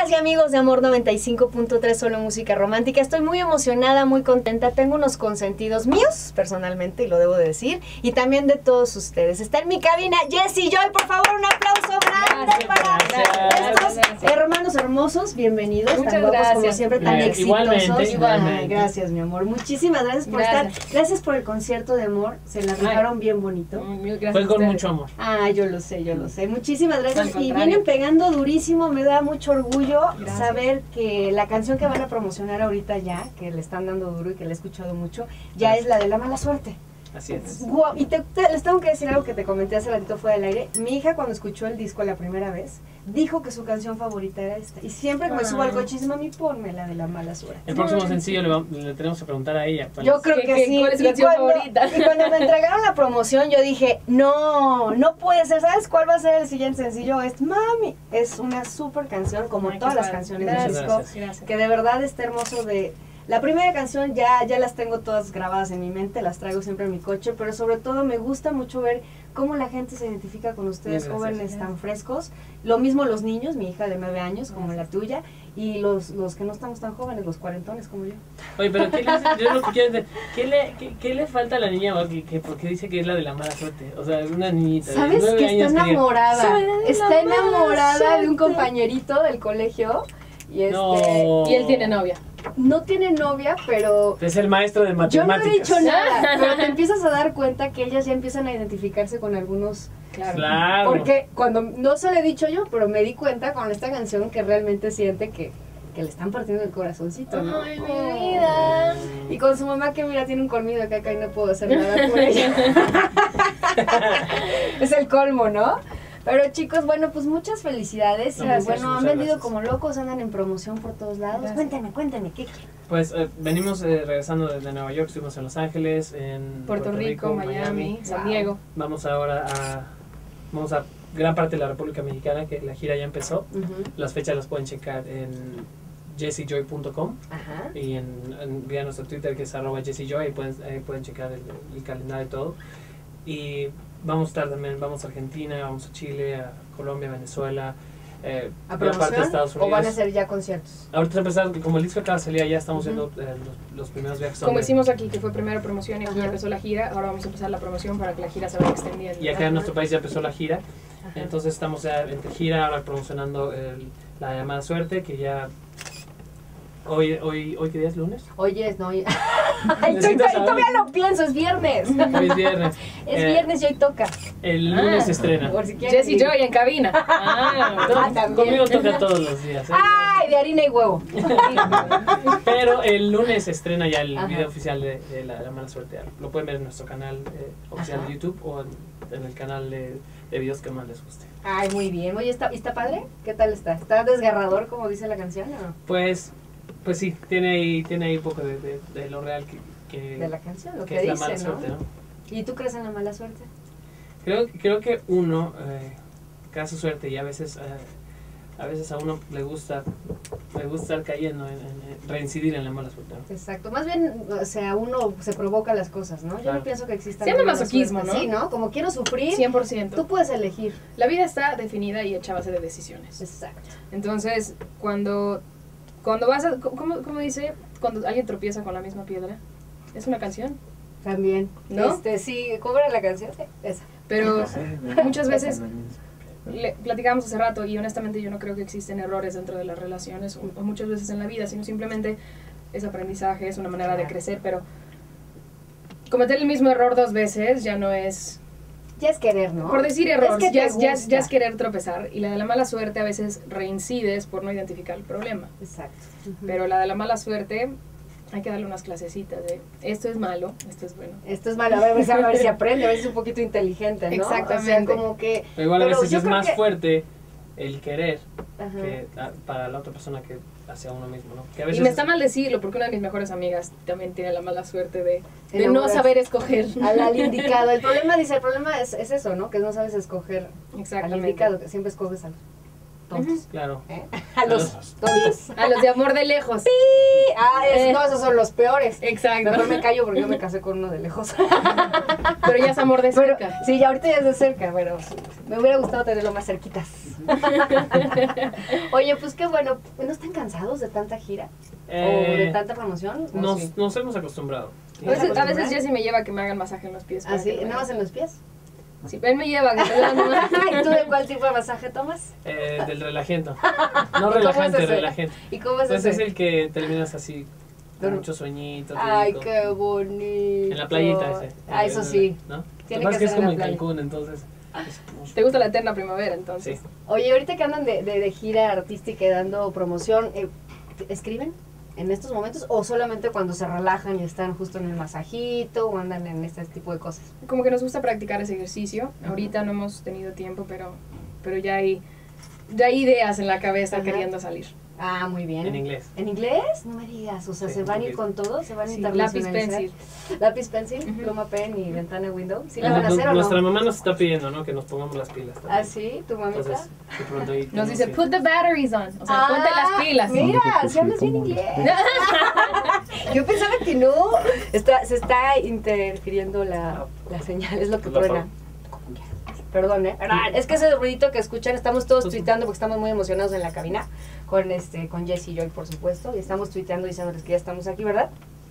Amigas y amigos de Amor 95.3, solo música romántica. Estoy muy emocionada, muy contenta. Tengo unos consentidos míos, personalmente, y lo debo de decir, y también de todos ustedes. Está en mi cabina Jessie Joy, por favor, un aplauso grande para estos hermanos hermosos. Bienvenidos. Muchas tan guapos, gracias. como siempre, tan exitosos. Igualmente. Ay, gracias, mi amor. Muchísimas gracias por estar. Gracias por el concierto de Amor. Se la rifaron bien bonito. Fue con mucho amor. Ah, yo lo sé, yo lo sé. Muchísimas gracias. Y vienen pegando durísimo. Me da mucho orgullo saber que la canción que van a promocionar ahorita ya, que le están dando duro y que le he escuchado mucho, ya es la de La Mala Suerte. Así es. Wow. Y les tengo que decir algo que te comenté hace ratito fuera del aire. Mi hija, cuando escuchó el disco la primera vez, dijo que su canción favorita era esta. Y siempre que me subo al coche dice, mami, ponme la de La Mala Suerte. El próximo sencillo le tenemos que preguntar a ella. Yo creo que sí. ¿Cuál es su canción favorita? Y cuando me entregaron la promoción, yo dije, no puede ser. ¿Sabes cuál va a ser el siguiente sencillo? Es Mami. Es una súper canción, como todas las canciones del disco. Que de verdad está hermoso de... La primera canción ya las tengo todas grabadas en mi mente, las traigo siempre en mi coche, pero sobre todo me gusta mucho ver cómo la gente se identifica con ustedes, jóvenes tan frescos. Lo mismo los niños, mi hija de 9 años, como la tuya, y los que no estamos tan jóvenes, los cuarentones como yo. Oye, pero yo lo que quiero decir, ¿qué le falta a la niña? Porque dice que es la de la mala suerte. O sea, es una niñita. ¿Sabes de 9 que años está enamorada? Está enamorada de un suerte. compañerito del colegio. Y, No. y él tiene novia. No tiene novia, pero... Es el maestro de Yo matemáticas. no he dicho nada, pero te empiezas a dar cuenta que ellas ya empiezan a identificarse con algunos... Claro. Porque cuando, no se lo he dicho yo, pero me di cuenta con esta canción que realmente siente que le están partiendo el corazoncito, ¿no? Ay, mi vida. Y con su mamá que mira, tiene un colmillo de caca y no puedo hacer nada por ella. Es el colmo, ¿no? Pero chicos, bueno, pues muchas felicidades. No, Bueno, han vendido gracias. como locos, andan en promoción por todos lados. Cuéntame, ¿qué? Pues venimos regresando desde Nueva York, estuvimos en Los Ángeles, en Puerto Rico, Miami, San Diego. Vamos ahora vamos a gran parte de la República Mexicana, que la gira ya empezó. Las fechas las pueden checar en jessiejoy.com y vía nuestro Twitter, que es @jessiejoy, ahí pueden checar el calendario y todo. Y vamos a estar también, vamos a Argentina, vamos a Chile, a Colombia, Venezuela, ¿A gran parte de Estados promoción Unidos. o van a ser ya conciertos? Ahorita empezamos, como el disco acaba de salir, ya estamos haciendo los primeros viajes. Como hicimos aquí, que fue primera promoción y aquí ya empezó la gira, ahora vamos a empezar la promoción para que la gira se vaya extendiendo. Y acá en nuestro país ya empezó la gira, entonces estamos ya entre gira, ahora promocionando la llamada suerte, que ya... ¿Hoy qué día es? ¿Lunes? Oye, no. Ay, todavía lo pienso, es viernes. Hoy es viernes. Es viernes y hoy toca. El lunes se estrena. Por si quieren. Jessie Joy en cabina. No, conmigo toca todos los días. Ay, de harina y huevo. Pero el lunes se estrena ya el video oficial de la mala suerte. Lo pueden ver en nuestro canal oficial de YouTube o en el canal de videos que más les guste. Ay, muy bien. Oye, ¿está padre? ¿Qué tal está? ¿Está desgarrador, como dice la canción, o no? Pues sí, tiene ahí un poco de lo real que De la canción, lo que es dice, la mala ¿no? suerte, ¿no? ¿Y tú crees en la mala suerte? Creo que uno cae su suerte y a veces a uno le gusta estar cayendo en reincidir en la mala suerte, ¿no? Exacto. Más bien, o sea, uno se provoca las cosas, ¿no? Yo Claro. no pienso que exista... Se llama la mala masoquismo, suerte. ¿no? Sí, ¿no? Como quiero sufrir, 100%. tú puedes elegir. La vida está definida y hecha a base de decisiones. Exacto. Entonces, cuando vas a... ¿Cómo dice? Cuando alguien tropieza con la misma piedra. Es una canción, También. ¿no? Sí, ¿cómo era la canción? Esa. pero muchas veces... Platicábamos hace rato y honestamente yo no creo que existen errores dentro de las relaciones o muchas veces en la vida, sino simplemente es aprendizaje, es una manera de crecer, pero cometer el mismo error 2 veces ya no es... Ya es querer, ¿no? Por decir error, Es que te ya gusta. es querer tropezar. Y la de la mala suerte a veces reincides por no identificar el problema. Exacto. Pero la de la mala suerte hay que darle unas clasecitas de esto es malo, esto es bueno. Esto es malo, a ver si aprende, a ver si es un poquito inteligente, ¿no? Exactamente. O sea, como que... Pero igual a veces yo es creo más que- fuerte el querer Ajá. que para la otra persona que hacia uno mismo, ¿no? Que a Y veces me está mal decirlo porque una de mis mejores amigas también tiene la mala suerte de no Enamorarse. saber escoger. Al indicado. El problema es eso, ¿no? Que no sabes escoger al Exactamente. indicado, que siempre escoges a los tontos. Claro. A los tontos. A los de amor de lejos. no, esos son los peores. Exacto. Mejor me callo porque yo me casé con uno de lejos. Pero ya es amor de cerca. Sí, ya ahorita ya es de cerca, pero me hubiera gustado tenerlo más cerquitas. Oye, pues qué bueno. ¿No están cansados de tanta gira? ¿O de tanta promoción? Nos hemos acostumbrado. A veces Jessy me lleva a que me hagan masaje en los pies. ¿Ah, sí? ¿Nada más en los pies? Sí, él me lleva. ¿Y tú de cuál tipo de masaje tomas? Del relajento. No relajante, relajante. ¿Y cómo es pues ese? Es el que terminas así, con muchos sueñitos. Ay, rico. Qué bonito. En la playita ese. Eso sí. ¿No? Tiene que ser es como en playa. Cancún, entonces. ¿Te gusta la eterna primavera, entonces? Sí. Oye, ahorita que andan de gira artística y dando promoción, ¿escriben en estos momentos o solamente cuando se relajan y están justo en el masajito o andan en este tipo de cosas? Como que nos gusta practicar ese ejercicio. Ahorita no hemos tenido tiempo, pero ya hay ideas en la cabeza queriendo salir. Ah, muy bien. En inglés. ¿En inglés? No me digas, o sea, ¿se van a ir con todo? ¿Se van a internacionalizar? Lápiz pencil. Lápiz pencil, pluma pen y ventana window. ¿Sí la van a hacer o no? Nuestra mamá nos está pidiendo, ¿no? Que nos pongamos las pilas también. ¿Ah, sí? ¿Tu mamita? Entonces, de pronto ahí nos dice, put the batteries on. O sea, ponte las pilas. Mira, si hablas bien inglés. Yo pensaba que no. Se está interfiriendo la señal, es lo que truena. Perdón, es que ese ruidito que escuchan, estamos todos tuiteando porque estamos muy emocionados en la cabina con Jessy y Joy, por supuesto, y estamos tuiteando diciéndoles que ya estamos aquí, ¿verdad?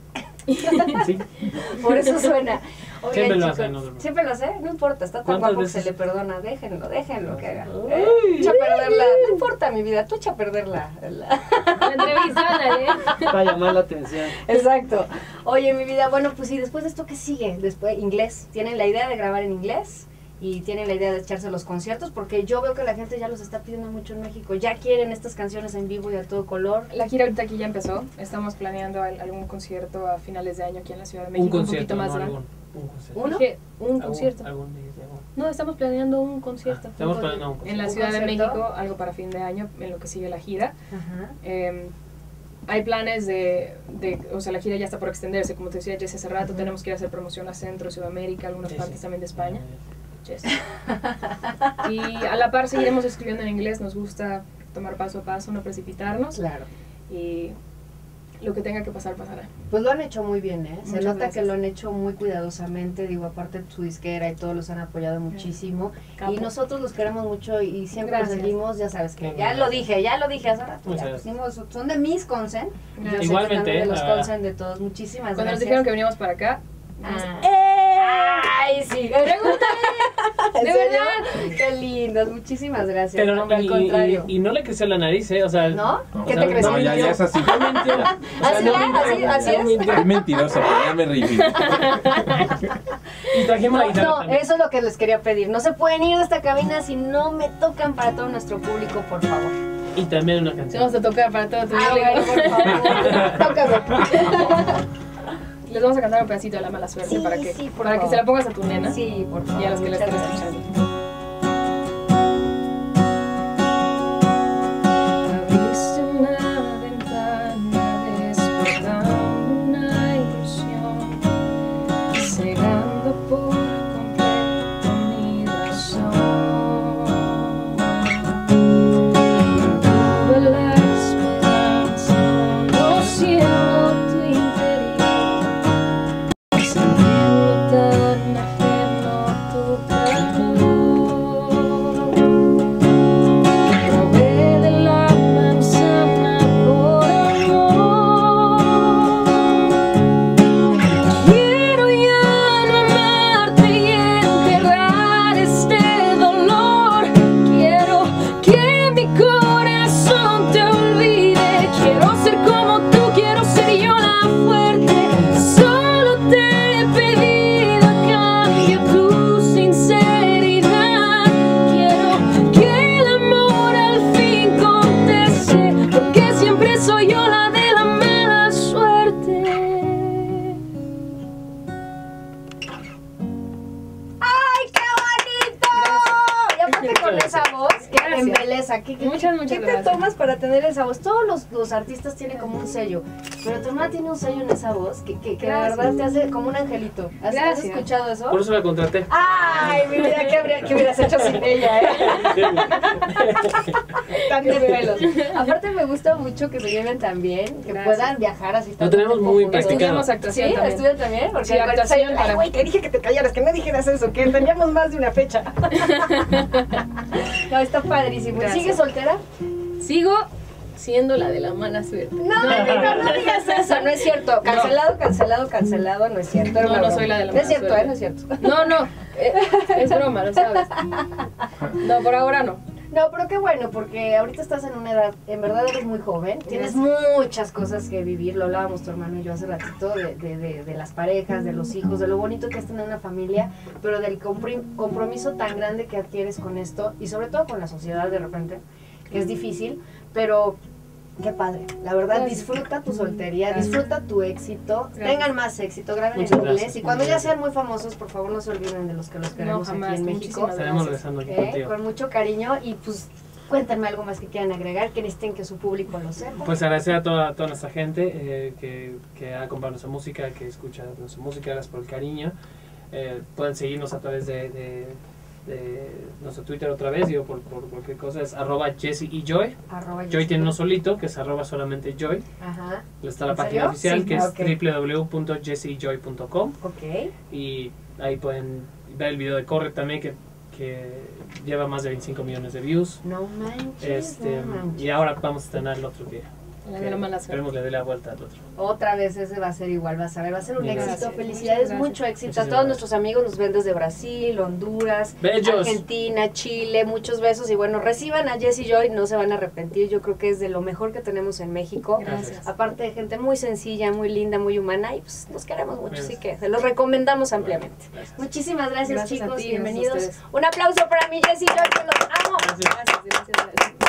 Sí. Por eso suena. Oigan, siempre lo chicos, hace, ¿no? Siempre lo hace, no importa, está tan guapo que se le perdona, déjenlo que haga. Echa a perderla, no importa mi vida, tú echa a perder la entrevista, para llamar la atención. Exacto. Oye, mi vida, bueno, pues y después de esto, ¿qué sigue? Después, inglés, ¿tienen la idea de grabar en inglés? Y tienen la idea de echarse los conciertos, porque yo veo que la gente ya los está pidiendo mucho en México, ya quieren estas canciones en vivo y a todo color. La gira ahorita aquí ya empezó, estamos planeando algún concierto a finales de año aquí en la Ciudad de México, un concierto, poquito más no grande. Un concierto. ¿Uno? Dije, un concierto. Algún. No, estamos planeando un concierto. Estamos planeando un concierto. En la Ciudad de México, algo para fin de año, en lo que sigue la gira. Hay planes o sea, la gira ya está por extenderse, como te decía Jessy hace rato, tenemos que ir a hacer promoción a Centro, Sudamérica, algunas partes también de España. Y a la par seguiremos escribiendo en inglés, nos gusta tomar paso a paso, no precipitarnos. Claro. Y lo que tenga que pasar, pasará. Pues lo han hecho muy bien, ¿eh? Se Muchas nota gracias. que lo han hecho muy cuidadosamente, digo, aparte su disquera y todos los han apoyado muchísimo. Capo. Y nosotros los queremos mucho y siempre Gracias. los seguimos, ya sabes que, Muchas ya lo dije hace rato. Muchas Ya, gracias. son de mis consen. Yo sé que Igualmente, también de los consen de todos, muchísimas Cuando nos gracias. dijeron que veníamos para acá, ¡Ay, sí! ¡De verdad! ¡Qué lindos! Muchísimas gracias. Pero no, al contrario. y no le creció la nariz, ¿eh? O sea, ¿No? ¿Qué o te sea, creció? No, ya es así. No mintió. O sea, ¿Así no es? mintió, ¿Así no es? mintió. Es mentiroso, pero ya me reí. Y trajimos la guitarra No, también. eso es lo que les quería pedir. No se pueden ir de esta cabina si no me tocan para todo nuestro público, por favor. Y también una te canción. vamos a tocar para todo tu Bueno, por favor. Tócame. Les vamos a cantar un pedacito de La Mala Suerte Sí, para que por se favor. la pongas a tu nena Sí, por favor. y a los que la Muchas estén gracias. escuchando. Abriste una ventana despertando una ilusión, cegando por completo mi razón. Tuve la esperanza conociendo tu interior, sintiendo tan ajeno tu calor. tomas para tener esa voz? Todos los artistas tienen como un sello, pero tu hermana tiene un sello en esa voz que de verdad te hace como un angelito. ¿Has escuchado eso? Por eso la contraté. Ay, mi vida, ¿qué hubieras hecho sin ella, Tan de pelos. Aparte me gusta mucho que se lleven tan bien, que puedan viajar así. Lo tenemos muy practicado. Estudiamos actuación también. ¿Estudian también? Porque sí, actuación. Ay, güey, te dije que te callaras, que no dijeras eso, que teníamos más de una fecha. No, está padrísimo. Gracias. ¿Sigues soltera? Sigo siendo la de la mala suerte. No digas eso, no es cierto. Cancelado, no es cierto. No soy la de la mala suerte. No es cierto. No, es broma, lo sabes. No, por ahora no. No, pero qué bueno, porque ahorita estás en una edad, en verdad eres muy joven, tienes muchas cosas que vivir, lo hablábamos tu hermano y yo hace ratito, de las parejas, de los hijos, de lo bonito que es tener una familia, pero del compromiso tan grande que adquieres con esto, y sobre todo con la sociedad de repente, que es difícil, pero qué padre, la verdad. Disfruta tu soltería, disfruta tu éxito, tengan más éxito, graben en inglés, y cuando ya sean muy famosos, por favor no se olviden de los que los queremos aquí en México. Estaremos regresando aquí contigo. Con mucho cariño, y pues cuéntenme algo más que quieran agregar, que necesiten que su público lo sepa. Pues agradecer a toda nuestra gente que ha comprado nuestra música, que escucha nuestra música, gracias por el cariño. Pueden seguirnos a través de nuestro Twitter otra vez, digo por cualquier cosa, es @Jessie y Joy. Joy tiene uno solito, que es @solamente Joy. Ajá. Está la página oficial, que es okay. www.jessiejoy.com. Ok. Y ahí pueden ver el video de Corre también, que lleva más de 25 millones de views. No manches, no manches. Y ahora vamos a estrenar el otro día. La de la mala suerte. Esperemos le dé la vuelta al otro. Otra vez ese va a ser igual, vas a ver, va a ser un Gracias. éxito. Felicidades, Gracias. mucho éxito. Muchísimas A todos gracias. nuestros amigos nos ven desde Brasil, Honduras, Bellos. Argentina, Chile, muchos besos. Y bueno, reciban a Jessie Joy, no se van a arrepentir. Yo creo que es de lo mejor que tenemos en México. Gracias. Aparte de gente muy sencilla, muy linda, muy humana, y pues nos queremos mucho, Gracias. así que se los recomendamos ampliamente. Gracias. Muchísimas gracias, Gracias a chicos, ti, bienvenidos. gracias a ustedes. Un aplauso para mi Jessie Joy, que los amo. Gracias. Gracias.